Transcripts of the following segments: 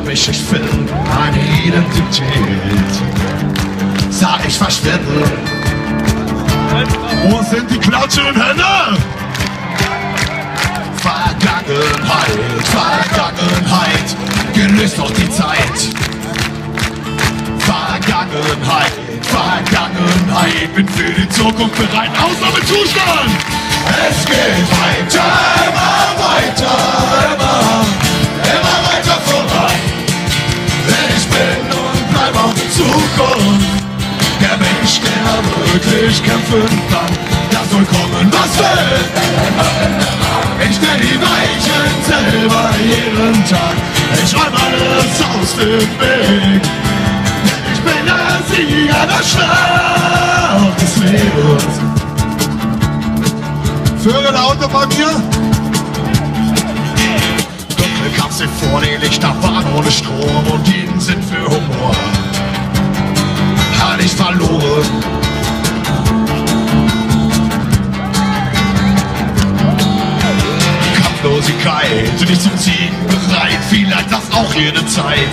mich nicht finden, meine Identität sah ich verschwinden. Wo sind die klatschenden Hände? Vergangenheit, Vergangenheit, gelöst doch die Zeit. Vergangenheit, Vergangenheit, bin für die Zukunft bereit. Ausnahmezustand! Es geht weiter, immer weiter, immer weiter voran. Denn ich bin und bleib auch in Zukunft der Mensch, der wirklich kämpfen kann. Das soll kommen, was will. Ich stell die Weichen selber jeden Tag. Ich räum alles aus dem Weg. Denn ich bin der Sieger der Schlacht des Lebens. Vögel Auto bei mir. Dunkel kam sie vor, die Lichter waren ohne Strom und jeden Sinn für Humor hatte ich verloren. Kampflosigkeit, nicht zum Siegen bereit, vielleicht das auch jede Zeit.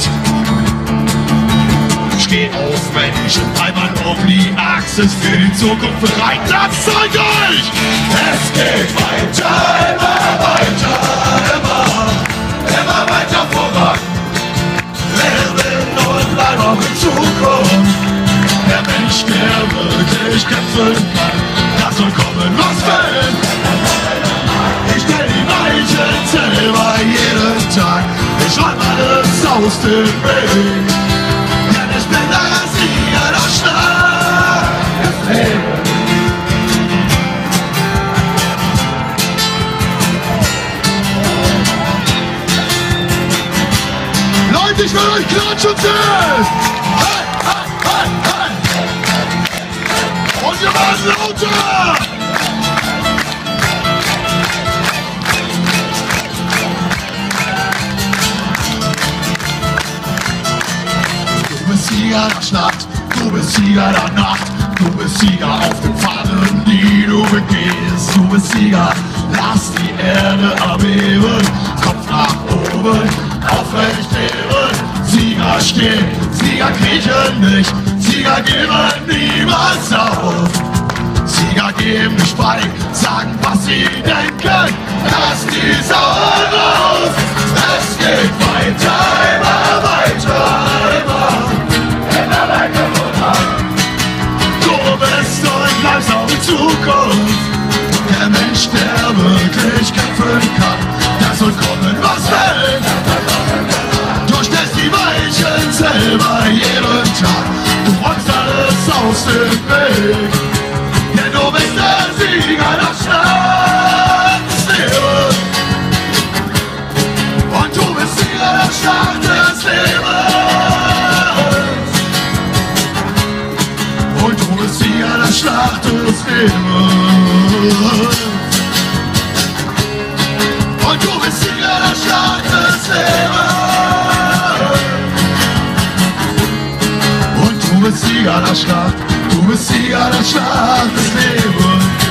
Steh auf, Menschen, einmal um die Achse, für die Zukunft bereit, das zeigt euch! Es geht weiter, immer weiter, immer weiter voran. Leben und bleib auch in Zukunft der Mensch, der wirklich kämpfen kann. Das soll kommen, was will. Ich stell die Weichen selber jeden Tag. Ich räum alles aus dem Weg. Denn ich bin der Sieger der Schlacht des Lebens. Leute, ich will euch klatschen sehen! Hey, hey, hey, hey! Und ihr werdet lauter! Du bist Sieger der Schlacht, du bist Sieger der Nacht, du bist Sieger auf den Pfaden, die du begehst. Du bist Sieger, lass die Erde erbeben, Kopf nach oben, aufrecht leben. Sieger stehen, Sieger kriechen nicht, Sieger geben niemals auf. Sieger geben nicht bei, sagen was sie denken, lass die Sau raus. Es geht weiter, immer weiter, immer weiter voran. Du bist und bleibst auch in Zukunft der Mensch, der wirklich kämpfen kann. Das soll kommen, was will. Du stellst die Weichen selber jeden Tag. Du räumst alles aus dem Weg. Denn du bist der Sieger der Schlacht des Lebens. Und du bist Sieger der Schlacht des Lebens. Und du bist Sieger der Schlacht des Lebens. Und du bist Sieger der Schlacht des Lebens. Und du bist Sieger der Schlacht, du bist Sieger der Schlacht des Lebens.